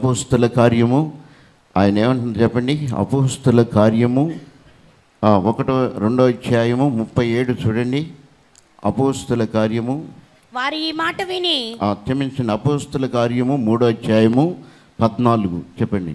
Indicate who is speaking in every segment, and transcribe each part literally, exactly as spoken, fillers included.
Speaker 1: అపోస్తుల కార్యము, ఆయన ఏమంటున్నారు చెప్పండి? అపోస్తుల కార్యము ఒకటో రెండో అధ్యాయము ముప్పై ఏడు చూడండి. అపోస్తుల కార్యము,
Speaker 2: వారి ఈ మాట విని,
Speaker 1: క్షమించండి, అపోస్తుల కార్యము మూడో అధ్యాయము పద్నాలుగు చెప్పండి.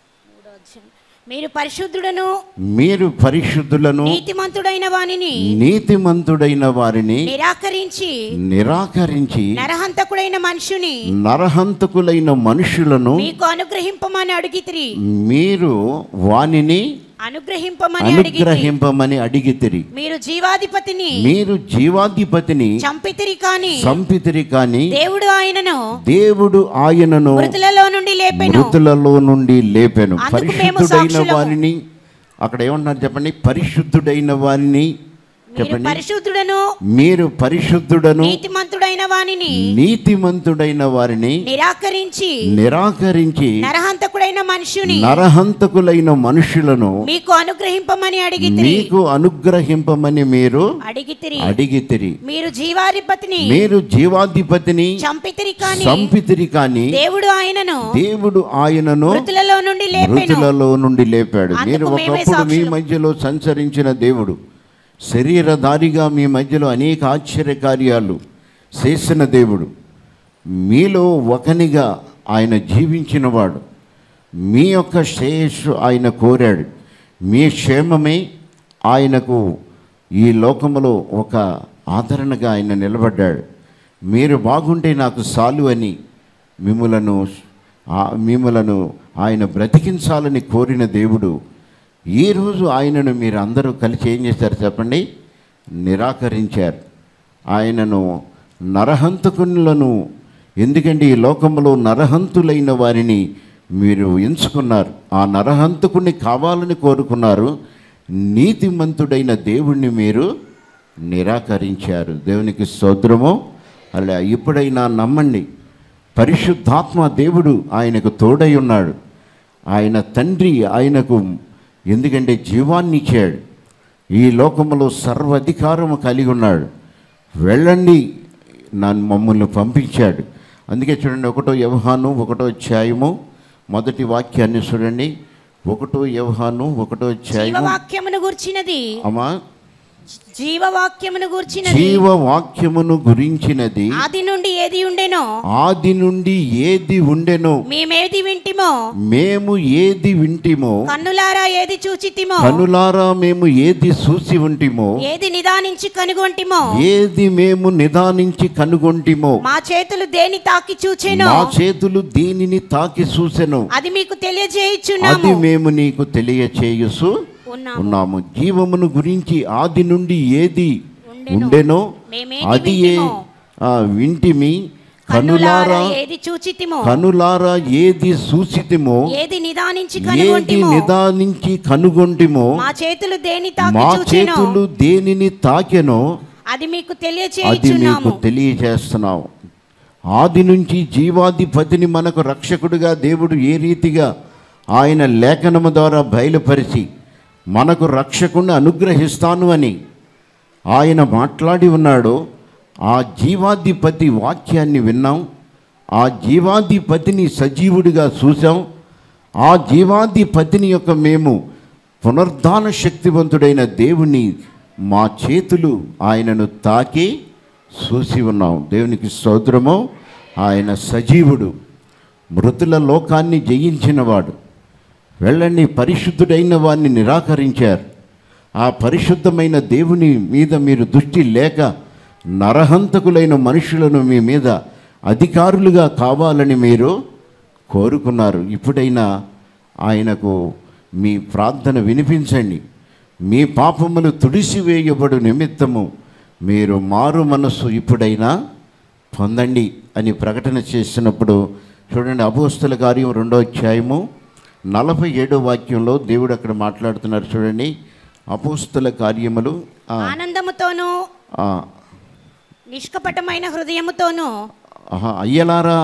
Speaker 2: మీరు పరిశుద్ధులను
Speaker 1: మీరు పరిశుద్ధులను
Speaker 2: నీతిమంతుడైన వారిని
Speaker 1: నీతిమంతుడైన వారిని
Speaker 2: నిరాకరించి
Speaker 1: నిరాకరించి
Speaker 2: నరహంతకుడైన మనుషుని
Speaker 1: నరహంతకులైన మనుషులను
Speaker 2: మీకు అనుగ్రహింపమని అడిగితిరి.
Speaker 1: మీరు వానిని
Speaker 2: అనుగ్రహింపమని
Speaker 1: అనుగ్రహింపమని అడిగితిరి.
Speaker 2: మీరు జీవాధిపతిని
Speaker 1: మీరు జీవాధిపతిని
Speaker 2: చంపితిరి కాని
Speaker 1: చంపితిరి కాని
Speaker 2: దేవుడు ఆయనను
Speaker 1: దేవుడు ఆయనను
Speaker 2: మృతులలో నుండి లేపెను
Speaker 1: మృతులలో నుండి లేపెను. పరిశుద్ధుడైన వారిని, అక్కడ ఏమన్నారు చెప్పండి? పరిశుద్ధుడైన వారిని చెప్పండి.
Speaker 2: పరిశుద్ధుడను
Speaker 1: మీరు పరిశుద్ధుడను
Speaker 2: నీతిమంతుడైన వారిని
Speaker 1: నీతిమంతుడైన వారిని
Speaker 2: నిరాకరించి
Speaker 1: నిరాకరించి
Speaker 2: నరహంతకుడైన మనుషుని
Speaker 1: నరహంతకులైన మనుషులను
Speaker 2: మీకు అనుగ్రహింపమని అడిగితిరి.
Speaker 1: మీకు అనుగ్రహింపమని మీరు
Speaker 2: అడిగితిరి
Speaker 1: అడిగితిరి.
Speaker 2: మీరు జీవాధిపతిని
Speaker 1: మీరు జీవాధిపతిని
Speaker 2: చంపితిరి కాని
Speaker 1: చంపితిరి కాని
Speaker 2: దేవుడు ఆయనను
Speaker 1: దేవుడు ఆయనను
Speaker 2: మృతులలో నుండి లేపెను.
Speaker 1: మృతులలో నుండి లేపాడు. మీరు ఒకప్పుడు మీ మధ్యలో సంచరించిన దేవుడు, శరీరధారిగా మీ మధ్యలో అనేక ఆశ్చర్యకార్యాలు చేసిన దేవుడు, మీలో ఒకనిగా ఆయన జీవించినవాడు. మీ యొక్క శ్రేయస్సు ఆయన కోరాడు. మీ క్షేమమే ఆయనకు ఈ లోకములో ఒక ఆదరణగా ఆయన నిలబడ్డాడు. మీరు బాగుంటే నాకు చాలు అని మిమ్ములను మిమ్ములను ఆయన బ్రతికించాలని కోరిన దేవుడు, ఈరోజు ఆయనను మీరు అందరూ కలిసి ఏం చేశారు చెప్పండి? నిరాకరించారు. ఆయనను నరహంతకులను, ఎందుకంటే ఈ లోకంలో నరహంతులైన వారిని మీరు ఎంచుకున్నారు. ఆ నరహంతకుని కావాలని కోరుకున్నారు. నీతిమంతుడైన దేవుణ్ణి మీరు నిరాకరించారు. దేవునికి స్తోత్రము. అలా ఇప్పుడైనా నమ్మండి, పరిశుద్ధాత్మ దేవుడు ఆయనకు తోడై ఉన్నాడు. ఆయన తండ్రి ఆయనకు ఎందుకంటే జీవాన్ని ఇచ్చాడు. ఈ లోకంలో సర్వాధికారము కలిగి ఉన్నాడు. వెళ్ళండి నన్ను మమ్మల్ని పంపించాడు. అందుకే చూడండి, ఒకటో యోహాను ఒకటో అధ్యాయము మొదటి వాక్యాన్ని చూడండి. ఒకటో యోహాను ఒకటో అధ్యాయము
Speaker 2: వాక్యమును గురించినది
Speaker 1: అమ్మా
Speaker 2: జీవవాక్యమును గురించినది
Speaker 1: జీవవాక్యమును గురించినది
Speaker 2: ఆది నుండి ఏది ఉండెనో
Speaker 1: ఆది నుండి ఏది ఉండెనో
Speaker 2: మేమేది వింటిమో
Speaker 1: మేము ఏది వింటిమో
Speaker 2: కన్నులారా ఏది చూచితిమో
Speaker 1: కన్నులారా మేము ఏది చూసి ఉంటిమో
Speaker 2: ఏది నిదానించి కనుగొంటిమో
Speaker 1: ఏది మేము నిదానించి కనుగొంటిమో
Speaker 2: మా చేతులు దేని తాకి చూచెనో
Speaker 1: మా చేతులు దేనిని తాకి చూసెను
Speaker 2: అది మీకు తెలియజేయుచున్నాము
Speaker 1: అది మేము నీకు తెలియచేయుచు ఉన్నాము. జీవమును గురించి ఆది నుండి ఏది ఉండెనో అది వింటిమి, కనులారా
Speaker 2: ఏది చూచితిమో
Speaker 1: కనులారా ఏది చూచితిమో
Speaker 2: ఏది నిదానించి
Speaker 1: ఏది నిదానించి కనుగొంటిమో
Speaker 2: మా చేతులు దేని తాకి
Speaker 1: మా చేతులు దేనిని తాకెనో
Speaker 2: అది మీకు
Speaker 1: అది మీకు తెలియజేస్తున్నాము. ఆది నుంచి జీవాధిపతిని మనకు రక్షకుడిగా దేవుడు ఏ రీతిగా ఆయన లేఖనము ద్వారా బయలుపరిచి మనకు రక్షకుడిని అనుగ్రహిస్తాను అని ఆయన మాట్లాడి ఉన్నాడు. ఆ జీవాధిపతి వాక్యాన్ని విన్నాం. ఆ జీవాధిపతిని సజీవుడిగా చూసాం. ఆ జీవాధిపతిని యొక్క మేము పునరుద్ధాన శక్తివంతుడైన దేవుని మా చేతులు ఆయనను తాకి చూసి ఉన్నాం. దేవునికి స్తోత్రము. ఆయన సజీవుడు, మృతుల లోకాన్ని జయించినవాడు. వెళ్ళండి, పరిశుద్ధుడైన వారిని నిరాకరించారు. ఆ పరిశుద్ధమైన దేవుని మీద మీరు దృష్టి లేక నరహంతకులైన మనుషులను మీ మీద అధికారులుగా కావాలని మీరు కోరుకున్నారు. ఇప్పుడైనా ఆయనకు మీ ప్రార్థన వినిపించండి. మీ పాపములు తుడిసివేయబడు నిమిత్తము మీరు మారు మనస్సు ఇప్పుడైనా పొందండి అని ప్రకటన చేసినప్పుడు చూడండి, అపోస్తల కార్యం రెండో అధ్యాయము నలభై ఏడో వాక్యంలో దేవుడు అక్కడ మాట్లాడుతున్నారు. చూడండి, అపోస్తల కార్యములు
Speaker 2: ఆనందముతోనూ నిష్కపటమైన హృదయముతోనూ
Speaker 1: అయ్యలారా.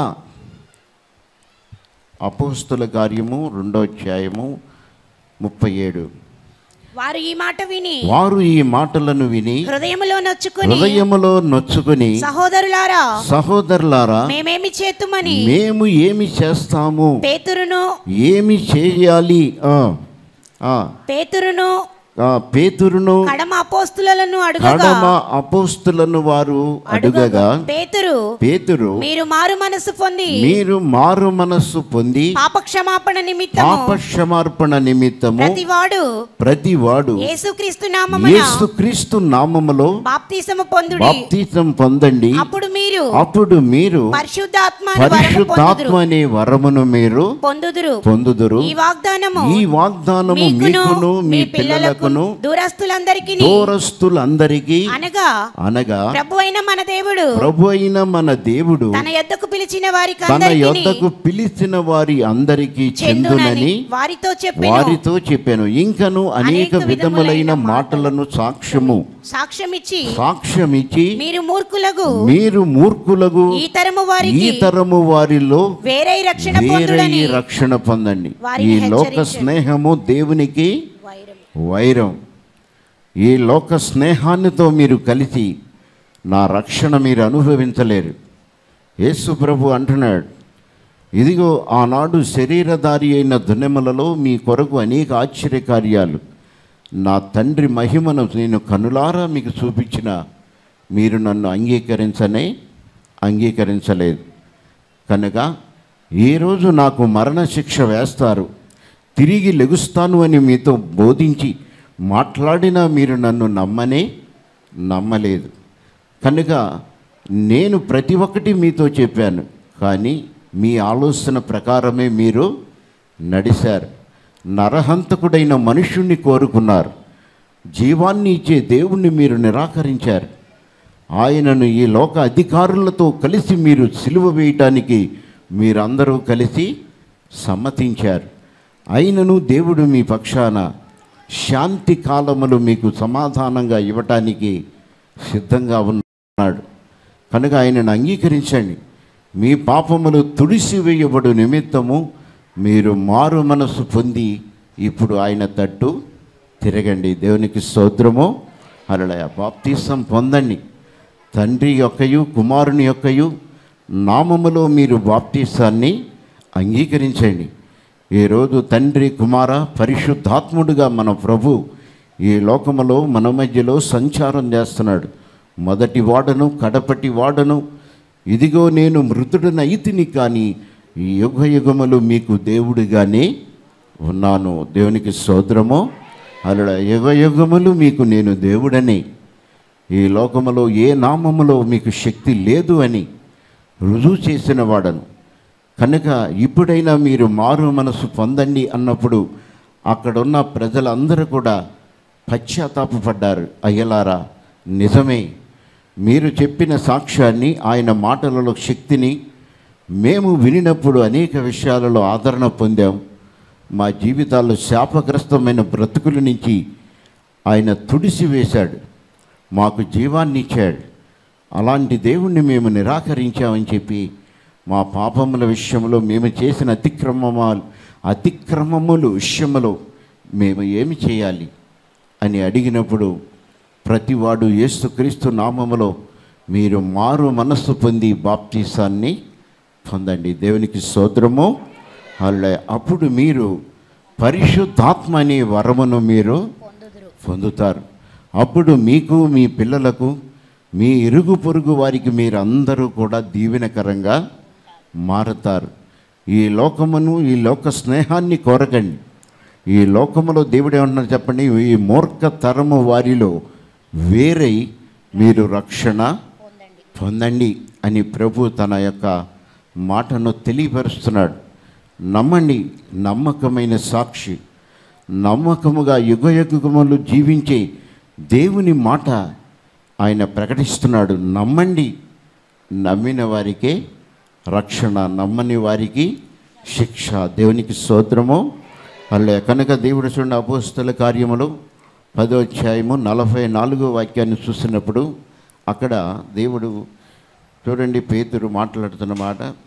Speaker 1: అపోస్తల కార్యము రెండో అధ్యాయము ముప్పై ఏడు
Speaker 2: వారు ఈ మాట విని
Speaker 1: వారు ఈ మాటలను విని
Speaker 2: హృదయములో నొచ్చుకుని
Speaker 1: హృదయములో నొచ్చుకుని
Speaker 2: సహోదరులారా
Speaker 1: సహోదరులారా
Speaker 2: మేమేమి చేతుమని
Speaker 1: మేము ఏమి చేస్తాము,
Speaker 2: పేతురును
Speaker 1: ఏమి చేయాలి, ఆ ఆ
Speaker 2: పేతురును
Speaker 1: ఆ పేతురును
Speaker 2: కడమ అపోస్తులను అడుగగా
Speaker 1: కడమ అపోస్తులను వారు అడుగగా
Speaker 2: పేతురు
Speaker 1: పేతురు
Speaker 2: మీరు మారు మనసు పొంది
Speaker 1: మీరు మారు మనస్సు పొంది
Speaker 2: పాపక్షమాపణ నిమిత్తము
Speaker 1: పాపక్షమార్పణ నిమిత్తము
Speaker 2: ప్రతివాడు
Speaker 1: ప్రతివాడు
Speaker 2: యేసుక్రీస్తు నామమున
Speaker 1: యేసుక్రీస్తు నామములో
Speaker 2: బాప్తిసము పొందుడి
Speaker 1: బాప్తిసం పొందండి,
Speaker 2: అప్పుడు మీరు
Speaker 1: అప్పుడు మీరు
Speaker 2: పరిశుద్ధాత్మ అను వరము
Speaker 1: పరిశుద్ధాత్మ
Speaker 2: పొందుదురు
Speaker 1: అనే వరమును మీరు
Speaker 2: పొందుదురు
Speaker 1: పొందుదురు.
Speaker 2: ఈ వాగ్దానము
Speaker 1: ఈ వాగ్దానము
Speaker 2: మీకును
Speaker 1: మీకును మీ
Speaker 2: మీ పిల్లలకు
Speaker 1: పిల్లలకును
Speaker 2: దూరస్తులందరికీ
Speaker 1: దూరస్తులందరికీ
Speaker 2: అనగా
Speaker 1: అనగా
Speaker 2: ప్రభు అయిన మన దేవుడు
Speaker 1: ప్రభు అయిన మన దేవుడు
Speaker 2: తన యొద్దకు పిలిచిన వారికి
Speaker 1: తన
Speaker 2: అందరికీ
Speaker 1: యొద్దకు పిలిచిన వారి అందరికీ చెందునని
Speaker 2: వారితో చెప్పెను.
Speaker 1: వారితో చెప్పాను. ఇంకను అనేక విధములైన మాటలను సాక్ష్యము
Speaker 2: సాక్ష్యమిచ్చి
Speaker 1: సాక్ష్యమిచ్చి
Speaker 2: మీరు మూర్ఖులకు
Speaker 1: మీరు మూర్ఖులకు
Speaker 2: ఈ తరము
Speaker 1: ఈ
Speaker 2: వారికి
Speaker 1: తరము వారిలో
Speaker 2: వేరే రక్షణ
Speaker 1: వేరే
Speaker 2: పొందుడని
Speaker 1: రక్షణ పొందండి. ఈ
Speaker 2: వారిని
Speaker 1: లోక
Speaker 2: హెచ్చరించెను.
Speaker 1: స్నేహము దేవునికి
Speaker 2: వైరం.
Speaker 1: వైరం. ఈ లోక స్నేహానితో మీరు కలిసి నా రక్షణ మీరు అనుభవించలేరు. యేసు ప్రభు అంటున్నాడు, ఇదిగో ఆనాడు శరీరధారి అయిన దునెమలలో మీ కొరకు అనేక ఆశ్చర్యకార్యాలు నా తండ్రి మహిమను నేను కనులారా మీకు చూపించిన మీరు నన్ను అంగీకరించనే అంగీకరించలేదు కనుక ఈరోజు నాకు మరణశిక్ష వేస్తారు, తిరిగి లెగుస్తాను అని మీతో బోధించి మాట్లాడినా మీరు నన్ను నమ్మనే నమ్మలేదు. కనుక నేను ప్రతి ఒక్కటి మీతో చెప్పాను, కానీ మీ ఆలోచన ప్రకారమే మీరు నడిచారు. నరహంతకుడైన మనుష్యుణ్ణి కోరుకున్నారు, జీవాన్ని ఇచ్చే దేవుణ్ణి మీరు నిరాకరించారు. ఆయనను ఈ లోక అధికారులతో కలిసి మీరు సిలువ వేయటానికి మీరందరూ కలిసి సమ్మతించారు. అయినను దేవుడు మీ పక్షాన శాంతి కాలములు మీకు సమాధానంగా ఇవ్వటానికి సిద్ధంగా ఉన్నాడు. కనుక ఆయనను అంగీకరించండి. మీ పాపములు తుడిసివేయబడు నిమిత్తము మీరు మారు మనసు పొంది ఇప్పుడు ఆయన తట్టు తిరగండి. దేవునికి స్తోత్రము. హల్లెలూయా. బాప్తిసం పొందండి. తండ్రి యొక్కయు కుమారుని యొక్కయు నామములో మీరు బాప్తిసాన్ని అంగీకరించండి. ఈరోజు తండ్రి కుమార పరిశుద్ధాత్ముడుగా మన ప్రభు ఈ లోకములో మన మధ్యలో సంచారం చేస్తున్నాడు. మొదటి వాడను కడపటి వాడను, ఇదిగో నేను మృతుడనైతిని కానీ ఈ యుగ యుగములు మీకు దేవుడిగానే ఉన్నాను. దేవునికి స్తోత్రము. అలా యుగ యుగములు మీకు నేను దేవుడని, ఈ లోకములో ఏ నామములో మీకు శక్తి లేదు అని రుజువు చేసిన వాడను. కనుక ఇప్పుడైనా మీరు మారు మనసు పొందండి అన్నప్పుడు అక్కడున్న ప్రజలందరూ కూడా పశ్చాత్తాపపడ్డారు. అయ్యలారా, నిజమే, మీరు చెప్పిన సాక్ష్యాన్ని, ఆయన మాటలలో శక్తిని మేము వినినప్పుడు అనేక విషయాలలో ఆదరణ పొందాం. మా జీవితాల్లో శాపగ్రస్తమైన బ్రతుకుల నుంచి ఆయన తుడిసివేశాడు, మాకు జీవాన్ని ఇచ్చాడు. అలాంటి దేవుణ్ణి మేము నిరాకరించామని చెప్పి మా పాపముల విషయంలో మేము చేసిన అతిక్రమమాలు అతిక్రమములు విషయంలో మేము ఏమి చేయాలి అని అడిగినప్పుడు ప్రతివాడు యేసుక్రీస్తు నామములో మీరు మారు మనస్సు పొంది బాప్తీసాన్ని పొందండి. దేవునికి స్తోత్రము. అలా అప్పుడు మీరు పరిశుద్ధాత్మ అనే వరమును మీరు పొందుతారు. అప్పుడు మీకు మీ పిల్లలకు మీ ఇరుగు పొరుగు వారికి మీరందరూ కూడా దీవెనకరంగా మారతారు. ఈ లోకమును ఈ లోక స్నేహాన్ని కోరకండి. ఈ లోకములో దేవుడు ఏమంటున్నారు చెప్పండి, ఈ మూర్ఖ తరము వారిలో వేరై మీరు రక్షణ పొందండి అని ప్రభు తన యొక్క మాటను తెలియపరుస్తున్నాడు. నమ్మండి. నమ్మకమైన సాక్షి, నమ్మకముగా యుగయుగములు జీవించే దేవుని మాట ఆయన ప్రకటిస్తున్నాడు. నమ్మండి. నమ్మిన వారికే రక్షణ, నమ్మని వారికి శిక్ష. దేవునికి స్తోత్రము. అల్లే కనుక దేవుడు చూడండి, అపోస్తల కార్యములు పదో అధ్యాయము నలభై నాలుగో వాక్యాన్ని చూసినప్పుడు అక్కడ దేవుడు చూడండి పేతురు మాట్లాడుతున్న మాట,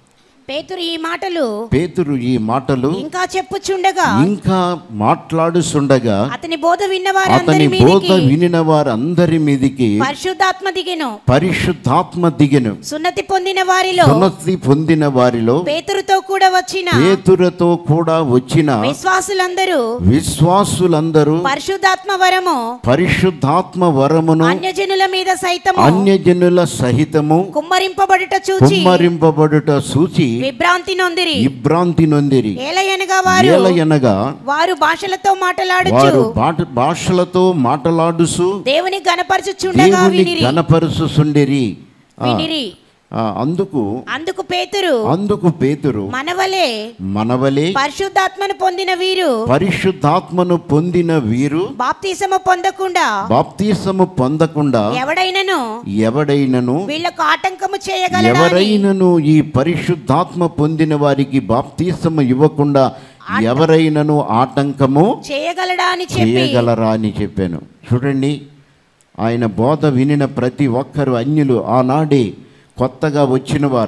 Speaker 2: పేతురు ఈ మాటలు
Speaker 1: పేతురు ఈ మాటలు
Speaker 2: ఇంకా చెప్పుచుండగా
Speaker 1: ఇంకా మాట్లాడుచుండగా
Speaker 2: అతని బోధ విన్నవారు
Speaker 1: అతని బోధ వినిన వారందరి మీదికి
Speaker 2: పరిశుద్ధాత్మ దిగెను.
Speaker 1: పరిశుద్ధాత్మ దిగెను.
Speaker 2: సున్నతి పొందిన వారిలో
Speaker 1: సున్నతి పొందిన వారిలో
Speaker 2: పేతురుతో కూడా వచ్చిన
Speaker 1: పేతురుతో కూడా వచ్చిన
Speaker 2: విశ్వాసులందరూ
Speaker 1: విశ్వాసులందరూ
Speaker 2: పరిశుద్ధాత్మ వరము
Speaker 1: పరిశుద్ధాత్మ వరమును
Speaker 2: అన్యజనుల మీద సైతము
Speaker 1: అన్యజనుల సహితము
Speaker 2: కుమ్మరింపబడుట చూచి
Speaker 1: కుమ్మరింపబడుట చూచి
Speaker 2: విభ్రాంతి నొందిరి
Speaker 1: విభ్రాంతి నొందిరి.
Speaker 2: ఏలయనగా వారు
Speaker 1: ఏలయనగా
Speaker 2: వారు భాషలతో మాట్లాడుచు
Speaker 1: వారు భాట- భాషలతో మాట్లాడుచు
Speaker 2: దేవుని గణపరచుచుండగా
Speaker 1: దేవుని
Speaker 2: వినిరి
Speaker 1: గణపరుచుచుండిరి. ఆ,
Speaker 2: వినిరి
Speaker 1: ఆ, అందుకు
Speaker 2: అందుకు పేతురు
Speaker 1: అందుకు పేతురు
Speaker 2: మనవలే
Speaker 1: మనవలే
Speaker 2: పరిశుద్ధాత్మను పొందిన వీరు
Speaker 1: పరిశుద్ధాత్మను పొందిన వీరు
Speaker 2: బాప్తిసము పొందకుండా
Speaker 1: బాప్తిసము పొందకుండా
Speaker 2: ఎవడైనను
Speaker 1: ఎవడైనను
Speaker 2: వీళ్ళకు ఆటంకము చేయగలడా అని
Speaker 1: ఎవరైనను ఈ పరిశుద్ధాత్మ పొందిన వారికి బాప్తిసము ఇవ్వకుండా ఎవరైనను ఆటంకము
Speaker 2: చేయగలడా అని చెప్పి
Speaker 1: చేయగలరా అని చెప్పాను. చూడండి, ఆయన బోధ వినిన ప్రతి ఒక్కరు అన్యులు, ఆనాడే కొత్తగా వచ్చిన వారు,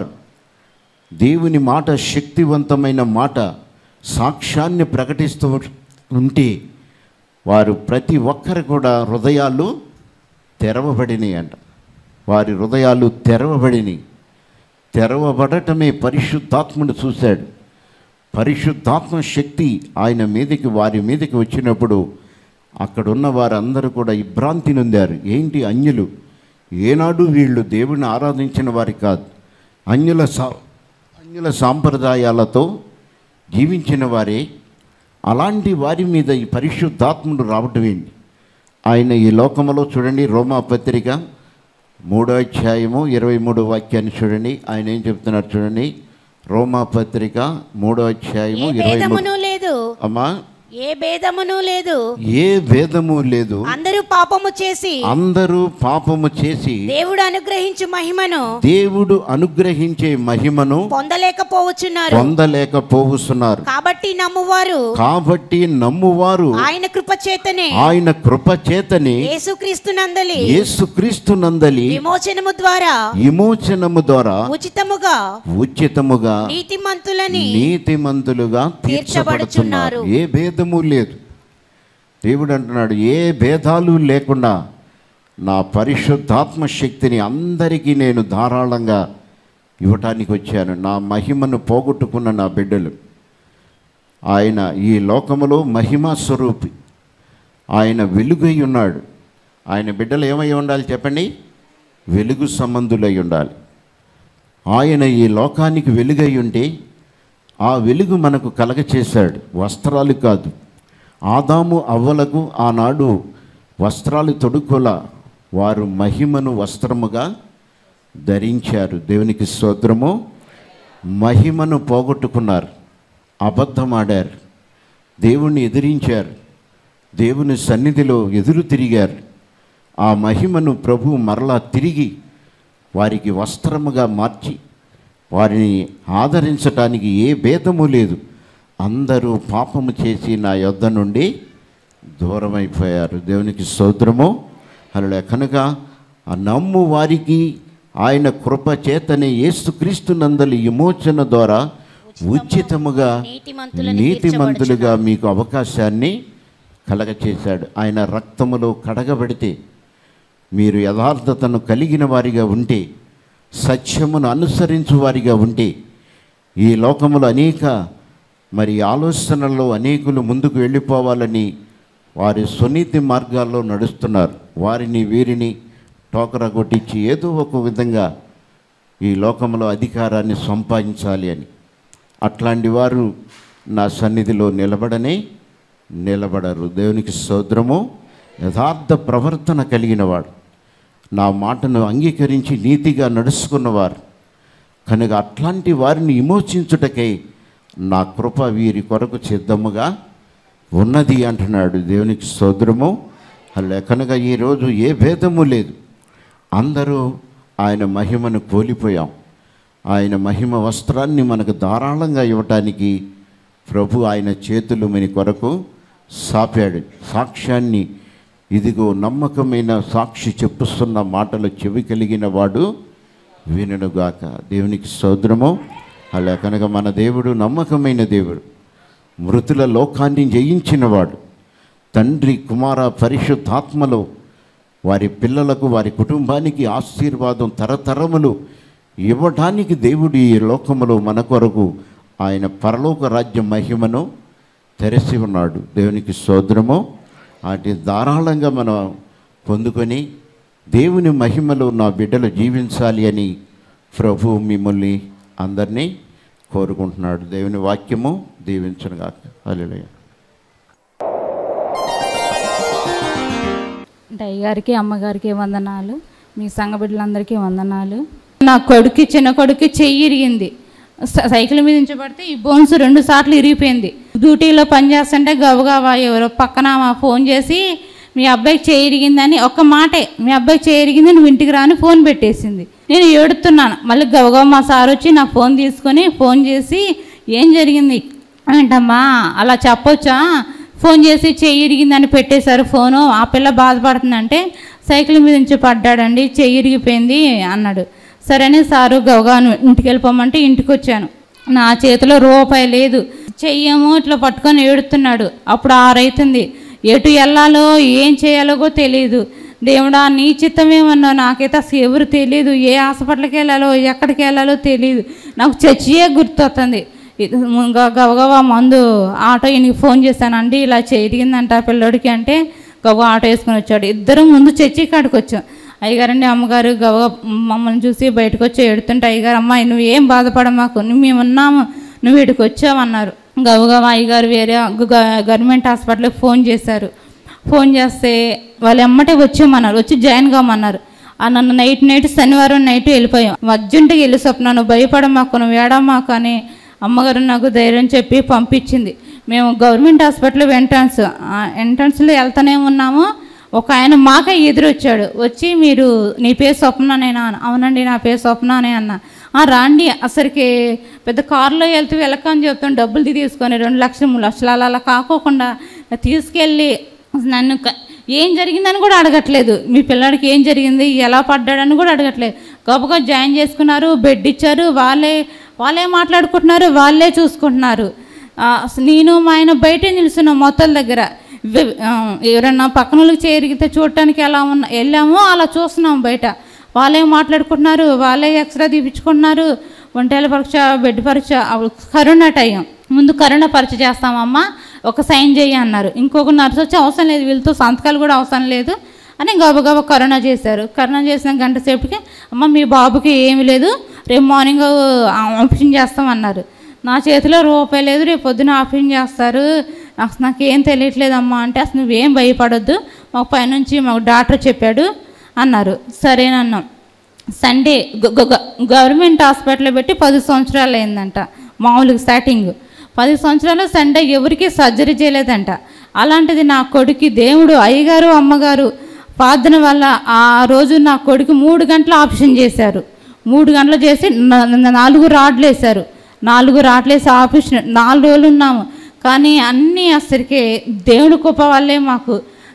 Speaker 1: దేవుని మాట శక్తివంతమైన మాట సాక్ష్యాన్ని ప్రకటిస్తూ ఉంటే వారు ప్రతి ఒక్కరు కూడా హృదయాలు తెరవబడినాయి అంట. వారి హృదయాలు తెరవబడినాయి. తెరవబడటమే పరిశుద్ధాత్మను చూశాడు. పరిశుద్ధాత్మ శక్తి ఆయన మీదకి వారి మీదకి వచ్చినప్పుడు అక్కడున్న వారందరూ కూడా విభ్రాంతి నొందారు. ఏంటి అన్యులు? ఏనాడు వీళ్ళు దేవుని ఆరాధించిన వారి కాదు, అన్యుల సా అన్యుల సాంప్రదాయాలతో జీవించిన వారే. అలాంటి వారి మీద ఈ పరిశుద్ధాత్ముడు రావటం ఏంటి? ఆయన ఈ లోకంలో చూడండి, రోమా పత్రిక మూడో అధ్యాయము ఇరవై మూడో వాక్యాన్ని చూడండి. ఆయన ఏం చెప్తున్నారు చూడండి. రోమా పత్రిక మూడో అధ్యాయము ఇరవై మూడు.
Speaker 2: లేదు
Speaker 1: అమ్మా,
Speaker 2: ఏ భేదమును లేదు,
Speaker 1: ఏ భేదము లేదు,
Speaker 2: అందరూ పాపము చేసి
Speaker 1: అందరూ పాపము చేసి
Speaker 2: దేవుడు అనుగ్రహించు మహిమను
Speaker 1: దేవుడు అనుగ్రహించే మహిమను
Speaker 2: పొందలేకపోవచ్చున్నారు
Speaker 1: పొందలేకపోతున్నారు.
Speaker 2: కాబట్టి నమ్మువారు
Speaker 1: కాబట్టి నమ్మువారు
Speaker 2: ఆయన కృప చేతనే
Speaker 1: ఆయన కృప చేతనే
Speaker 2: యేసుక్రీస్తునందలి
Speaker 1: యేసుక్రీస్తునందలి
Speaker 2: విమోచనము ద్వారా
Speaker 1: విమోచనము ద్వారా
Speaker 2: ఉచితముగా
Speaker 1: ఉచితముగా
Speaker 2: నీతిమంతులని
Speaker 1: నీతిమంతులుగా తీర్చబడుతున్నారు. ఏ భేదము లేదు. దేవుడు అంటున్నాడు, ఏ భేదాలు లేకుండా నా పరిశుద్ధాత్మ శక్తిని అందరికీ నేను ధారాళంగా ఇవ్వటానికి వచ్చాను. నా మహిమను పోగొట్టుకున్న నా బిడ్డలు, ఆయన ఈ లోకములో మహిమా స్వరూపి, ఆయన వెలుగై ఉన్నాడు. ఆయన బిడ్డలు ఏమై ఉండాలి చెప్పండి? వెలుగు సంబంధులై ఉండాలి. ఆయన ఈ లోకానికి వెలుగై ఉంటే ఆ వెలుగు మనకు కలగచేశాడు. వస్త్రాలు కాదు. ఆదాము అవ్వలకు ఆనాడు వస్త్రాలు తొడుక్కోల, వారు మహిమను వస్త్రముగా ధరించారు. దేవునికి స్తోత్రము. మహిమను పోగొట్టుకున్నారు, అబద్ధమాడారు, దేవుణ్ణి ఎదిరించారు, దేవుని సన్నిధిలో ఎదురు తిరిగారు. ఆ మహిమను ప్రభు మరలా తిరిగి వారికి వస్త్రముగా మార్చి వారిని ఆదరించటానికి ఏ భేదము లేదు. అందరూ పాపము చేసి నా యొద్ద నుండి దూరమైపోయారు. దేవునికి స్తోత్రము. అలా కనుక ఆ నమ్ము వారికి ఆయన కృప చేతనే యేసుక్రీస్తునందలి విమోచన ద్వారా ఉచితముగా నీతిమంతులుగా మీకు అవకాశాన్ని కలగచేశాడు. ఆయన రక్తములో కడగబడితే మీరు యథార్థతను కలిగిన వారిగా ఉంటే, సత్యమును అనుసరించు వారిగా ఉంటే, ఈ లోకములో అనేక మరి ఆలోచనల్లో అనేకులు ముందుకు వెళ్ళిపోవాలని వారి సునీతి మార్గాల్లో నడుస్తున్నారు. వారిని వీరిని టోకరా కొట్టించి ఏదో ఒక విధంగా ఈ లోకంలో అధికారాన్ని సంపాదించాలి అని. అట్లాంటి వారు నా సన్నిధిలో నిలబడనే నిలబడరు. దేవునికి స్తోత్రము. యథార్థ ప్రవర్తన కలిగినవాడు, నా మాటను అంగీకరించి నీతిగా నడుచుకున్నవారు కనుక అట్లాంటి వారిని విమోచించుటకై నా కృప వీరి కొరకు సిద్ధముగా ఉన్నది అంటున్నాడు. దేవునికి స్తోత్రము. అలా కనుక ఈరోజు ఏ భేదము లేదు. అందరూ ఆయన మహిమను కోల్పోయాం. ఆయన మహిమ వస్త్రాన్ని మనకు ధారాళంగా ఇవ్వటానికి ప్రభు ఆయన చేతులు మన కొరకు సాపాడు. సాక్ష్యాన్ని, ఇదిగో నమ్మకమైన సాక్షి చెప్పుస్తున్న మాటలు చెవి కలిగిన వాడు వినుగాక. దేవునికి స్తోత్రము. అలా కనుక మన దేవుడు నమ్మకమైన దేవుడు, మృతుల లోకాన్ని జయించినవాడు. తండ్రి కుమార పరిశుద్ధాత్మలో వారి పిల్లలకు వారి కుటుంబానికి ఆశీర్వాదం తరతరములు ఇవ్వడానికి దేవుడు ఈ లోకములో మన కొరకు ఆయన పరలోక రాజ్య మహిమను తెరచి ఉన్నాడు. దేవునికి స్తోత్రము. వాటి ధారాళంగా మనం పొందుకొని దేవుని మహిమలో నా బిడ్డలు జీవించాలి అని ప్రభు మిమ్మల్ని అందరినీ కోరుకుంటున్నాడు. దేవుని వాక్యము దీవించునుగాక. హల్లెలూయా.
Speaker 3: అయ్యగారికి అమ్మగారికి వందనాలు, మీ సంఘ బిడ్డలందరికీ వందనాలు. నా కొడుకు చిన్న కొడుకు చెయ్యి ఇరిగింది. సైకిల్ మీద ఉంచబడితే ఈ బోన్స్ రెండు సార్లు ఇరిగిపోయింది. డ్యూటీలో పనిచేస్తుంటే గబగబా ఎవరో పక్కన ఫోన్ చేసి మీ అబ్బాయికి చెయ్యి ఇరిగిందని ఒక్క మాటే, మీ అబ్బాయికి చెయ్యి ఇరిగింది నువ్వు ఇంటికి రాని ఫోన్ పెట్టేసింది. నేను ఏడుతున్నాను. మళ్ళీ గబగబా మా సార్ వచ్చి నా ఫోన్ తీసుకొని ఫోన్ చేసి ఏం జరిగింది ఏంటమ్మా అలా చెప్పొచ్చా, ఫోన్ చేసి చెయ్యి ఇరిగిందని పెట్టేశారు ఫోను, ఆ పిల్ల బాధపడుతుందంటే సైకిల్ మీద నుంచి పడ్డాడండి చెయ్యి ఇరిగిపోయింది అన్నాడు. సరేనే సారు గవగా ఇంటికి వెళ్ళిపోమంటే ఇంటికి వచ్చాను. నా చేతిలో రూపాయి లేదు, చెయ్యేమో ఇట్లా పట్టుకొని ఏడుతున్నాడు. అప్పుడు ఆరైతుంది. ఎటు వెళ్ళాలో ఏం చేయాలో తెలియదు. దేవుడా నీ చిత్తమేమన్నా నాకైతే అసలు ఎవరు తెలియదు, ఏ హాస్పిటల్కి వెళ్ళాలో ఎక్కడికి వెళ్ళాలో తెలియదు. నాకు చచ్చియే గుర్తొస్తుంది. గవగవా మందు ఆటో ఈయనకి ఫోన్ చేశానండి ఇలా చేరిగిందంట పిల్లోడికి అంటే గవ ఆటో వేసుకొని వచ్చాడు. ఇద్దరు ముందు చర్చి కాడికి వచ్చాం. అయ్యగారండి అమ్మగారు గవ మమ్మల్ని చూసి బయటకు వచ్చి ఎడుతుంటే అయ్యగారు అమ్మాయి నువ్వు ఏం బాధపడమాకు, నువ్వు మేము ఉన్నాము, నువ్వు వీడికి వచ్చావన్నారు. గవగవ అయ్యగారు వేరే గవర్నమెంట్ హాస్పిటల్కి ఫోన్ చేశారు. ఫోన్ చేస్తే వాళ్ళు ఎమ్మటే వచ్చామన్నారు, వచ్చి జాయిన్ కామన్నారు. నన్ను నైట్ నైట్ శనివారం నైట్ వెళ్ళిపోయాం. అర్జెంటుగా వెళ్ళి స్వప్న నువ్వు భయపడమాకు, నువ్వు ఏడమాకు అని అమ్మగారు నాకు ధైర్యం చెప్పి పంపించింది. మేము గవర్నమెంట్ హాస్పిటల్ ఎంట్రన్స్ ఎంట్రన్స్లో వెళ్తానే ఉన్నాము. ఒక ఆయన మాకే ఎదురొచ్చాడు. వచ్చి మీరు నీ పేరు స్వప్ననేనా? అవునండి నా పేరు స్వప్ననే అన్న. రాండి అసలుకి పెద్ద కారులో వెళ్తూ వెళ్ళకని చెప్తాను డబ్బులు తీసుకొని రెండు లక్షలు మూడు లక్షలు అలా అలా కాకోకుండా తీసుకెళ్ళి నన్ను ఏం జరిగిందని కూడా అడగట్లేదు, మీ పిల్లాడికి ఏం జరిగింది ఎలా పడ్డాడని కూడా అడగట్లేదు. గొప్పగా జాయిన్ చేసుకున్నారు, బెడ్ ఇచ్చారు, వాళ్ళే వాళ్ళే మాట్లాడుకుంటున్నారు, వాళ్ళే చూసుకుంటున్నారు. నేను మా ఆయన బయటే నిలుస్తున్నాం మొత్తం దగ్గర. ఎవరన్నా పక్కన వాళ్ళకి చేరిగితే చూడటానికి ఎలా ఉన్నా వెళ్ళామో అలా చూస్తున్నాం బయట. వాళ్ళే మాట్లాడుకుంటున్నారు, వాళ్ళే ఎక్స్రే తీపించుకుంటున్నారు, ఒంటేల పరీక్ష బెడ్ పరీక్ష. కరోనా టైం ముందు కరోనా పరీక్ష చేస్తామమ్మా ఒక సైన్ చేయి అన్నారు. ఇంకొక నర్సు వచ్చి అవసరం లేదు వీళ్ళతో సంతకాలు కూడా అవసరం లేదు అని గబగబా కరోనా చేశారు. కరోనా చేసిన గంట సేపటికి అమ్మ మీ బాబుకి ఏమీ లేదు రేపు మార్నింగ్ ఆపరేషన్ చేస్తామన్నారు. నా చేతిలో రూపాయి లేదు, రేపు పొద్దున ఆపరేషన్ చేస్తారు, అసలు నాకేం తెలియట్లేదమ్మా అంటే అసలు నువ్వేం భయపడొద్దు మాకు పైనుంచి మాకు డాక్టర్ చెప్పాడు అన్నారు. సరేనన్నాం. సండే గవర్నమెంట్ హాస్పిటల్లో పెట్టి పది సంవత్సరాలు అయిందంట. మామూలుగా స్టార్టింగ్ పది సంవత్సరాలు సండే ఎవరికి సర్జరీ చేయలేదంట. అలాంటిది నా కొడుకు దేవుడు అయ్యగారు అమ్మగారు ప్రార్థన వల్ల ఆ రోజు నా కొడుకు మూడు గంటలు ఆపరేషన్ చేశారు. మూడు గంటలు చేసి నాలుగు రాడ్లు వేశారు. నాలుగు రాడ్లు వేసి ఆపరేషన్ నాలుగు రోజులు ఉన్నాము. కానీ అన్నీ అసలుకి దేవుడి కృప వల్లే మాకు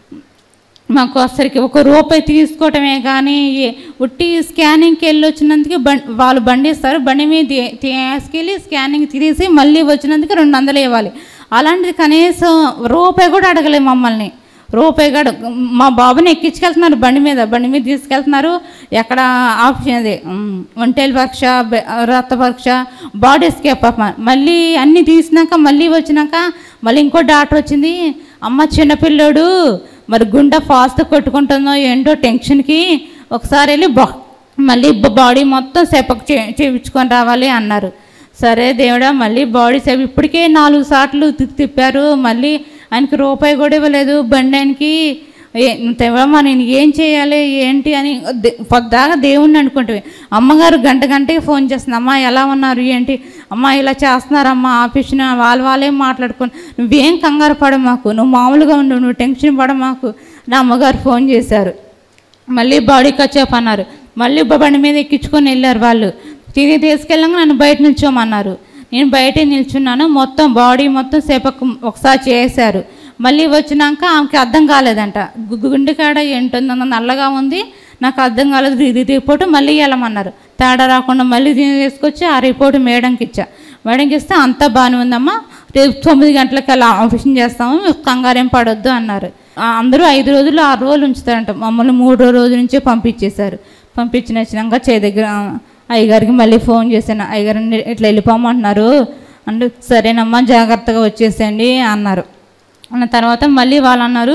Speaker 3: మాకు అసలుకి ఒక రూపాయి తీసుకోవటమే కానీ ఉట్టి స్కానింగ్కి వెళ్ళి వచ్చినందుకు బండి వాళ్ళు బండి ఇస్తారు, బండి మీద తీసుకెళ్ళి స్కానింగ్ తీసి మళ్ళీ వచ్చినందుకు రెండు వందలు ఇవ్వాలి. అలాంటిది కనీసం రూపాయి కూడా అడగలేదు మమ్మల్ని. రూపాయి కూడా మా బాబుని ఎక్కించుకెళ్తున్నారు బండి మీద బండి మీద తీసుకెళ్తున్నారు. ఎక్కడ ఆప్షన్ అది ఒంటేలు పరీక్ష రక్త పరీక్ష బాడీ స్కేప్ మళ్ళీ అన్నీ తీసినాక మళ్ళీ వచ్చినాక మళ్ళీ ఇంకో డాక్టర్ వచ్చింది. అమ్మ చిన్నపిల్లోడు మరి గుండె ఫాస్ట్ కొట్టుకుంటుందో ఏంటో టెన్షన్కి ఒకసారి వెళ్ళి బా మళ్ళీ బాడీ మొత్తం సెపక్ చే చేయించుకొని రావాలి అన్నారు. సరే దేవుడా మళ్ళీ బాడీ సేపు ఇప్పటికే నాలుగు సార్లు తిప్పారు, మళ్ళీ ఆయనకి రూపాయి కూడా ఇవ్వలేదు బండి ఆయనకి. తెవమ్మా నేను ఏం చేయాలి ఏంటి అని పొద్దాగా దేవుణ్ణి అనుకుంటే అమ్మగారు గంట గంటకి ఫోన్ చేస్తుంది. అమ్మ ఎలా ఉన్నారు ఏంటి అమ్మ ఇలా చేస్తున్నారమ్మా ఆఫీస్ని వాళ్ళు వాళ్ళే మాట్లాడుకుని నువ్వేం కంగారు పడ మాకు, నువ్వు మామూలుగా ఉండు, నువ్వు టెన్షన్ పడ మాకు నా అమ్మగారు ఫోన్ చేశారు. మళ్ళీ బాడీ కచ్చాప్ అన్నారు. మళ్ళీ బండి మీద ఎక్కించుకొని వెళ్ళారు వాళ్ళు. తిరిగి తీసుకెళ్ళాక నన్ను బయట నిల్చోమన్నారు. నేను బయటే నిల్చున్నాను. మొత్తం బాడీ మొత్తం సేపకు ఒకసారి చేశారు. మళ్ళీ వచ్చినాక ఆమెకి అర్థం కాలేదంట. గుండెకాడ ఏంటుందో నల్లగా ఉంది నాకు అర్థం కాలేదు, రిపోర్టు మళ్ళీ వెళ్ళమన్నారు. తేడా రాకుండా మళ్ళీ దీన్ని తీసుకొచ్చి ఆ రిపోర్ట్ మేడంకి ఇచ్చా. మేడంకి ఇస్తే అంతా బాగానే ఉందమ్మా, రేపు తొమ్మిది గంటలకి అలా ఆపరేషన్ చేస్తాము, కంగారేం పడొద్దు అన్నారు. అందరూ ఐదు రోజులు ఆరు రోజులు ఉంచుతారంట, మమ్మల్ని మూడో రోజు నుంచే పంపించేశారు. పంపించిన వచ్చినాక చే దగ్గర అయ్యగారికి మళ్ళీ ఫోన్ చేశాను, అయ్యగారిని ఇట్లా వెళ్ళిపోమంటున్నారు అంటే సరేనమ్మా జాగ్రత్తగా వచ్చేసేయండి అన్నారు. అన్న తర్వాత మళ్ళీ వాళ్ళు అన్నారు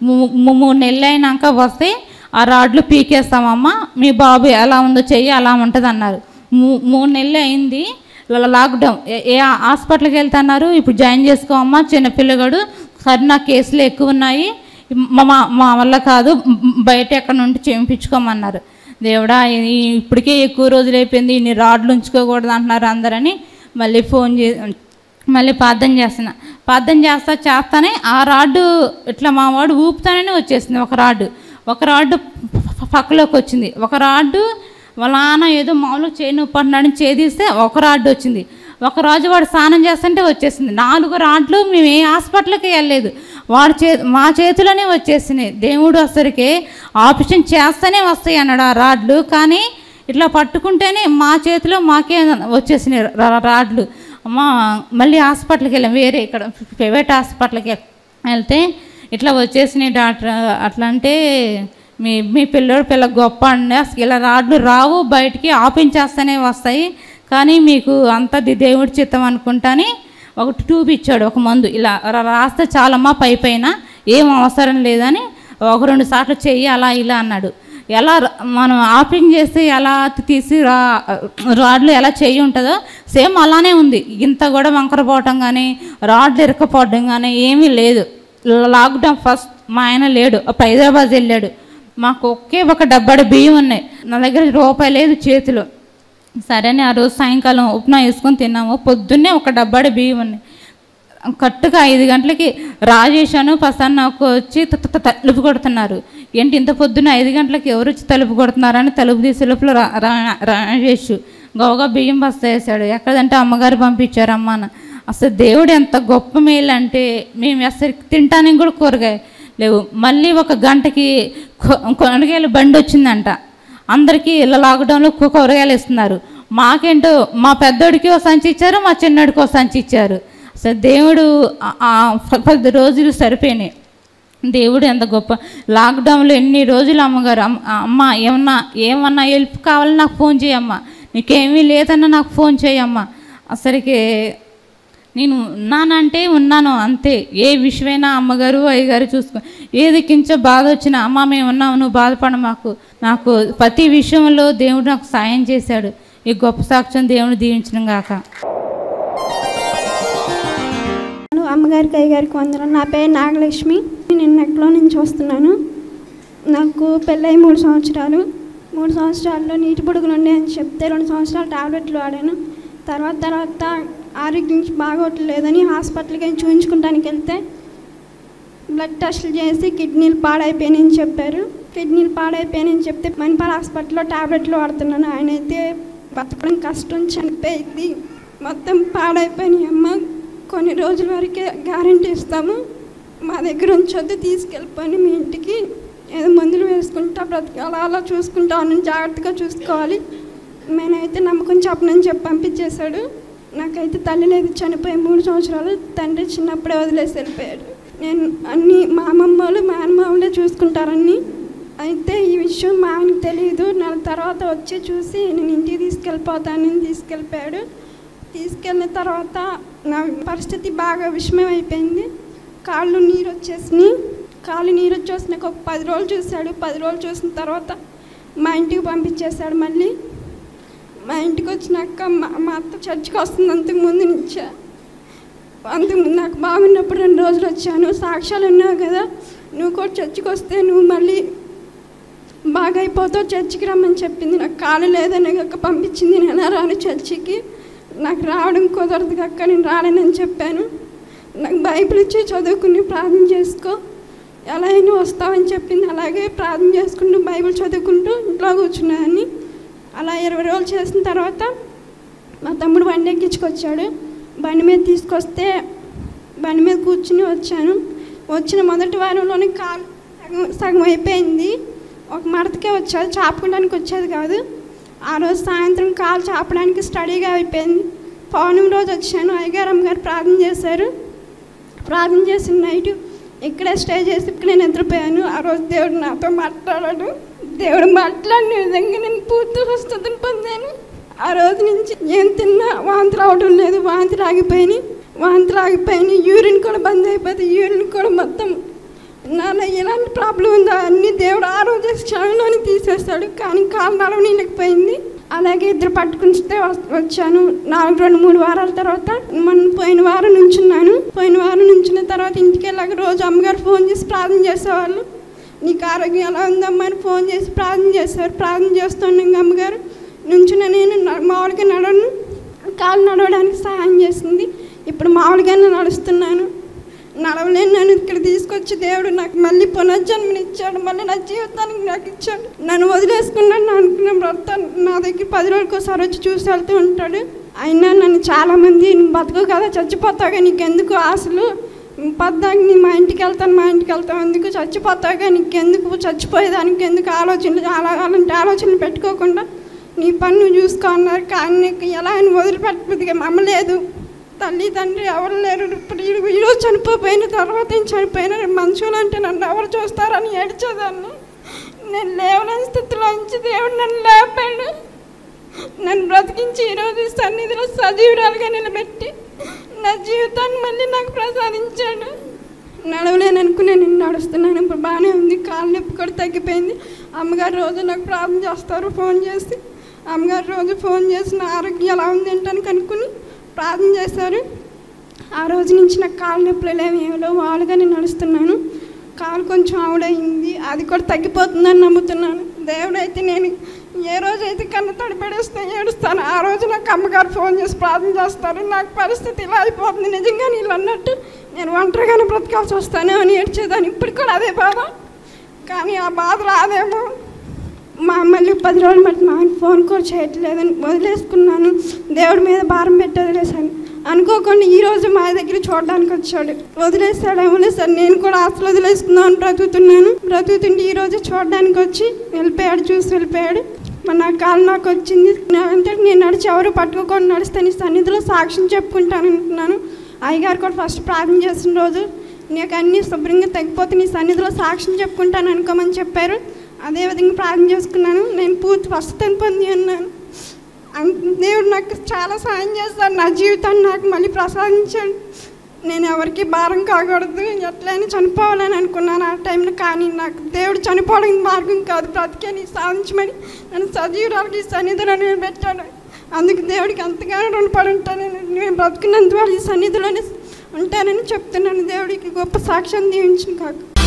Speaker 3: మూడు నెలలు అయినాక వస్తే ఆ రాడ్లు పీకేస్తామమ్మా, మీ బాబు ఎలా ఉందో చెయ్యి అలా ఉంటుంది అన్నారు. మూ మూడు నెలలు అయింది, లాక్డౌన్. ఏ హాస్పిటల్కి వెళ్తున్నారు, ఇప్పుడు జాయిన్ చేసుకోమమ్మా, చిన్నపిల్లగాడు సరే నా కేసులు ఎక్కువ ఉన్నాయి, మా మా వల్ల కాదు, బయట ఎక్కడ నుండి చేయించుకోమన్నారు. దేవుడా ఇప్పటికే ఎక్కువ రోజులు అయిపోయింది, ఇన్ని రాడ్లు ఉంచుకోకూడదు అంటున్నారు అందరని మళ్ళీ ఫోన్ చే మళ్ళీ ప్రార్థన చేస్తున్నా. ప్రార్థన చేస్తా చేస్తానే ఆ రాడ్డు ఇట్లా మా వాడు ఊపుతానే వచ్చేసింది. ఒక రాడ్డు ఒక రాడ్డు పక్కలోకి వచ్చింది. ఒక రాడ్డు వాళ్ళ నాన్న ఏదో మామూలుగా చేయి నొప్పంటున్నాడని చేదిస్తే ఒక రాడ్డు వచ్చింది. ఒక రోజు వాడు స్నానం చేస్తుంటే వచ్చేసింది. నాలుగు రాడ్లు మేము ఏ హాస్పిటల్కి వెళ్ళలేదు, వాడి చే మా చేతిలోనే వచ్చేసినాయి. దేవుడు అసలుకే ఆపరేషన్ చేస్తేనే వస్తాయి అన్నాడు ఆ రాడ్లు, కానీ ఇట్లా పట్టుకుంటేనే మా చేతిలో మాకే వచ్చేసినాయి రాడ్లు. అమ్మ మళ్ళీ హాస్పిటల్కి వెళ్ళాం, వేరే ఇక్కడ ప్రైవేట్ హాస్పిటల్కి వెళ్తే ఇట్లా వచ్చేసినాయి డాక్టర్. అట్లా అంటే మీ మీ పిల్లడు పిల్ల గొప్ప అండి, అసలు ఇలా రాడ్లు రావు, బయటికి ఆపించేస్తేనే వస్తాయి, కానీ మీకు అంతది దేవుడి చిత్తం అనుకుంటాని ఒకటి ట్యూబ్ ఇచ్చాడు, ఒక మందు. ఇలా రాస్తే చాలమ్మా, పై పైన ఏం అవసరం లేదని ఒక రెండు సార్లు చెయ్యి అలా ఇలా అన్నాడు. ఎలా మనం ఆపరేషన్ చేస్తే ఎలా తీసి రా రాడ్లు ఎలా చెయ్యి ఉంటుందో సేమ్ అలానే ఉంది. ఇంత కూడా వంకరపోవటం కానీ రాడ్లు ఇరకపోవడం కానీ ఏమీ లేదు. లాక్డౌన్ ఫస్ట్ మా ఆయన లేడు, హైదరాబాద్ వెళ్ళాడు, మాకు ఒకే ఒక డబ్బాడు బియ్యం ఉన్నాయి, నా దగ్గర రూపాయి లేదు చేతిలో. సరే అని ఆ రోజు సాయంకాలం ఉప్మా వేసుకొని తిన్నాము. పొద్దున్నే ఒక డబ్బాడు బియ్యం ఉన్నాయి. కరెక్ట్గా ఐదు గంటలకి రాజేశాను ప్రసన్నకు వచ్చి తలుపు కొడుతున్నారు. ఏంటి ఇంత పొద్దున్న ఐదు గంటలకి ఎవరు వచ్చి తలుపు కొడుతున్నారని తలుపు తీసే లోపల రాజేష్ గోగా బియ్యం బస్తా వేసాడు. ఎక్కడంటే అమ్మగారు పంపించారు అమ్మాన. అసలు దేవుడు ఎంత గొప్ప మేలు అంటే మేము అసలు తింటానికి కూడా కూరగాయ లేవు. మళ్ళీ ఒక గంటకి కూరగాయల బండి వచ్చిందంట, అందరికీ ఇలా లాక్డౌన్లో కూరగాయలు ఇస్తున్నారు. మాకేంటో మా పెద్దోడికి ఒక సంచి ఇచ్చారు, మా చిన్నోడికి ఒక సంచి ఇచ్చారు. అసలు దేవుడు పది రోజులు సరిపోయినాయి. దేవుడు ఎంత గొప్ప. లాక్డౌన్లో ఎన్ని రోజులు అమ్మగారు అమ్మ ఏమన్నా ఏమన్నా హెల్ప్ కావాలని నాకు ఫోన్ చేయమ్మా, నీకేమీ లేదన్నా నాకు ఫోన్ చేయమ్మా. అసలుకి నేను ఉన్నానంటే ఉన్నాను అంతే. ఏ విషయమైనా అమ్మగారు అయ్యగారు చూసుకో, ఏది కించ బాధ వచ్చినా అమ్మ మేము ఉన్నాము, నువ్వు బాధపడ మాకు. నాకు ప్రతి విషయంలో దేవుడు నాకు సాయం చేశాడు. ఈ గొప్ప సాక్ష్యం దేవుడు దీవించడం గాక.
Speaker 4: అమ్మగారికి అయ్యగారికి వందనాలు. నా పేరు నాగలక్ష్మి, నేను నెక్లో నుంచి వస్తున్నాను. నాకు పెళ్ళై మూడు సంవత్సరాలు మూడు సంవత్సరాల్లో నీటి పొడుగులు ఉన్నాయని చెప్తే రెండు సంవత్సరాలు టాబ్లెట్లు వాడాను. తర్వాత తర్వాత ఆరోగ్యం బాగోట్లేదని హాస్పిటల్కి చూపించుకోవడానికి వెళ్తే బ్లడ్ టెస్టులు చేసి కిడ్నీలు పాడైపోయినాయని చెప్పారు. కిడ్నీలు పాడైపోయినాయని చెప్తే మణిపాల్ హాస్పిటల్లో టాబ్లెట్లు వాడుతున్నాను. ఆయన అయితే బతకడం కష్టం, చనిపోయింది, మొత్తం పాడైపోయినాయి అమ్మ, కొన్ని రోజుల వరకే గ్యారంటీ ఇస్తాము, మా దగ్గర ఉంచొద్దు, తీసుకెళ్ళిపోయి మీ ఇంటికి ఏదో మందులు వేసుకుంటా బ్రతికి అలా అలా చూసుకుంటా ఉన్నాను, జాగ్రత్తగా చూసుకోవాలి. నేనైతే నమ్మకం చెప్పనని చెప్పి పంపించేశాడు. నాకైతే తల్లి లేదు, చనిపోయి మూడు సంవత్సరాలు, తండ్రి చిన్నప్పుడే వదిలేసి వెళ్ళిపోయాడు. నేను అన్నీ మా అమ్మమ్మ వాళ్ళు మా అమ్మమ్మలే చూసుకుంటారని. అయితే ఈ విషయం మా ఆయనకు తెలియదు. నెల తర్వాత వచ్చి చూసి నేను ఇంటికి తీసుకెళ్ళిపోతానని తీసుకెళ్ళిపోయాడు. తీసుకెళ్ళిన తర్వాత నా పరిస్థితి బాగా విషమం అయిపోయింది. కాళ్ళు నీరు వచ్చేసినాయి. కాళ్ళు నీరు వచ్చేసినాక ఒక పది రోజులు చూశాడు. పది రోజులు చూసిన తర్వాత మా ఇంటికి పంపించేశాడు. మళ్ళీ మా ఇంటికి వచ్చినాక మా మా అత్త చర్చికి వస్తుంది. అంతకుముందు నుంచా అంతకుముందు నాకు బాగున్నప్పుడు రెండు రోజులు వచ్చాను. సాక్ష్యాలు ఉన్నావు కదా, నువ్వు కూడా చర్చికి వస్తే నువ్వు మళ్ళీ బాగా అయిపోతావు, చర్చికి రమ్మని చెప్పింది. నాకు కాళ్ళు లేదని కక్క పంపించింది. నేను రాను చర్చికి, నాకు రావడం కుదరదు కక్క, నేను రాలేనని చెప్పాను. నాకు బైబిల్ ఇచ్చి చదువుకుని ప్రార్థన చేసుకో, ఎలా అయినా వస్తావని చెప్పింది. అలాగే ప్రార్థన చేసుకుంటూ బైబిల్ చదువుకుంటూ ఇంట్లో కూర్చున్నాయని. అలా ఇరవై రోజులు చేసిన తర్వాత మా తమ్ముడు బండి ఎక్కించుకొచ్చాడు. బండి మీద తీసుకొస్తే బండి మీద కూర్చుని వచ్చాను. వచ్చిన మొదటి వారంలోనే కాలు సగం సగం అయిపోయింది. ఒక మడతకే వచ్చేది, చాపుకోవడానికి వచ్చేది కాదు. ఆ రోజు సాయంత్రం కాలు చాపడానికి స్టడీగా అయిపోయింది. పౌర్ణమి రోజు వచ్చాను. అయ్యగారు అమ్మగారు ప్రార్థన చేశారు. ప్రార్థన చేసిన నైట్ ఇక్కడే స్టే చేసి ఇక్కడే నిద్రపోయాను. ఆ రోజు దేవుడు నాతో మాట్లాడాడు. దేవుడు మాట్లాడిన విధంగా నేను పూర్తి స్వస్థతను పొందాను. ఆ రోజు నుంచి ఏం తిన్నా వాంతులు అవడం లేదు. వాంతులు ఆగిపోయినాయి వాంతులు ఆగిపోయినాయి యూరిన్ కూడా బంద్ అయిపోతే యూరిన్ కూడా మొత్తం నాలో ఎలాంటి ప్రాబ్లం ఉందో అన్నీ దేవుడు ఆ రోజు క్షణంలోనే తీసేస్తాడు. కానీ కాలు నడవనీయలేకపోయింది. అలాగే ఇద్దరు పట్టుకుంటే వచ్చాను. నాలుగు రెండు మూడు వారాల తర్వాత మొన్న పోయిన వారం నుంచున్నాను. పోయిన వారం నుంచిన తర్వాత ఇంటికి వెళ్ళాక రోజు అమ్మగారు ఫోన్ చేసి ప్రార్థన చేసేవాళ్ళు. నీకు ఆరోగ్యం ఎలా ఉందమ్మా అని ఫోన్ చేసి ప్రార్థన చేశారు. ప్రార్థన చేస్తున్నాం అమ్మగారు నుంచున్న నేను మామూలుగా నడవను. కాలు నడవడానికి సహాయం చేసింది. ఇప్పుడు మామూలుగానే నడుస్తున్నాను. నడవలేను. నన్ను ఇక్కడ తీసుకొచ్చి దేవుడు నాకు మళ్ళీ పునర్జన్మనిచ్చాడు. మళ్ళీ నా జీవితానికి నాకు ఇచ్చాడు. నన్ను వదిలేసుకున్నాను అనుకున్న భర్త నా దగ్గర పది రోజులకి ఒకసారి వచ్చి చూసి వెళ్తూ ఉంటాడు. అయినా నన్ను చాలామంది బతుకు కదా చచ్చిపోతాగా నీకెందుకు ఆశలు పద్దాక నీ మా ఇంటికి వెళ్తాను మా ఇంటికి వెళ్తాను ఎందుకు చచ్చిపోతాగా నీకెందుకు చచ్చిపోయేదానికి ఎందుకు ఆలోచనలు అలా అలాంటి ఆలోచనలు పెట్టుకోకుండా నీ పని నువ్వు చూసుకో అన్నారు. కానీ నీకు ఎలా ఆయన వదిలిపెట్టబుద్దిగా మమ్మలేదు. తల్లి తండ్రి ఎవరు లేరు. ఇప్పుడు ఈరోజు చనిపోయిన తర్వాత ఏం చనిపోయినా మనుషులు అంటే నన్ను ఎవరు చూస్తారని ఏడ్చేదాన్ని. నేను లేవలేని స్థితిలో నుంచి దేవుడు నన్ను లేపాడు. నన్ను బ్రతికించి ఈరోజు సన్నిధిలో సజీవురాలుగా నిలబెట్టి నా జీవితాన్ని మళ్ళీ నాకు ప్రసాదించాడు. నడవలేను అనుకునే నేను నడుస్తున్నాను. ఇప్పుడు బాగానే ఉంది. కాలు నొప్పి కూడా తగ్గిపోయింది. అమ్మగారు రోజు నాకు ప్రార్థన చేస్తారు ఫోన్ చేసి. అమ్మగారు రోజు ఫోన్ చేసి నా ఆరోగ్యం ఎలా ఉంది ఏంటని కనుక్కుని ప్రార్థన చేశారు. ఆ రోజు నుంచి నాకు కాలు నొప్పులు లేవేమో వాళ్ళుగా నేను నడుస్తున్నాను. కాలు కొంచెం ఆవిడయింది. అది కూడా తగ్గిపోతుందని నమ్ముతున్నాను. దేవుడైతే నేను ఏ రోజైతే కన్ను తడిపడేస్తే ఏడుస్తాను ఆ రోజు నాకు అమ్మగారు ఫోన్ చేసి ప్రార్థన చేస్తారు. నాకు పరిస్థితి ఇలా అయిపోతుంది నిజంగా నీళ్ళు అన్నట్టు నేను ఒంటరిగానే బ్రతకాల్సి వస్తాను అని ఏడ్చేదాన్ని. ఇప్పుడు కూడా అదే బాధ. కానీ ఆ బాధ రాదేమో. మా మళ్ళీ పది రోజులు మట్టి మా ఆయన ఫోన్ కూడా చేయట్లేదని వదిలేసుకున్నాను. దేవుడి మీద భారం పెట్టి వదిలేసాను. అనుకోకుండా ఈరోజు మా దగ్గర చూడడానికి వచ్చాడు. వదిలేస్తాడేమో సార్ నేను కూడా ఆశలు వదిలేసుకుందామని బ్రతుకుతున్నాను. బ్రతుకుతుంటే ఈరోజు చూడడానికి వచ్చి వెళ్ళిపోయాడు. చూసి వెళ్ళిపోయాడు. నా కాలు నాకు వచ్చింది అంటే నేను నడిచి ఎవరు పట్టుకోకుండా నడిస్తే నీ సన్నిధిలో సాక్ష్యం చెప్పుకుంటాను అంటున్నాను. అయ్యగారు కూడా ఫస్ట్ ప్రార్థన చేసిన రోజు నీకు అన్నీ శుభ్రంగా తగ్గిపోతే నీ సన్నిధిలో సాక్ష్యం చెప్పుకుంటాను అనుకోమని చెప్పారు. అదేవిధంగా ప్రార్థన చేసుకున్నాను. నేను పూర్తి స్వస్థతను పొంది ఉన్నాను. దేవుడు నాకు చాలా సాయం చేస్తాడు. నా జీవితాన్ని నాకు మళ్ళీ ప్రసాదించాడు. నేను ఎవరికి భారం కాకూడదు ఎట్లయినా చనిపోవాలని అనుకున్నాను ఆ టైంలో. కానీ నాకు దేవుడు చనిపోవడానికి మార్గం కాదు బ్రతికేని సాధించమని నన్ను సజీవురాలకి సన్నిధిలో పెట్టాడు. అందుకు దేవుడికి అంతగానో రుణపడి ఉంటానని నేను బ్రతుకున్నందువల్ల ఈ సన్నిధిలోనే ఉంటానని చెప్తున్నాను. దేవుడికి గొప్ప సాక్ష్యం దీవించిన కాక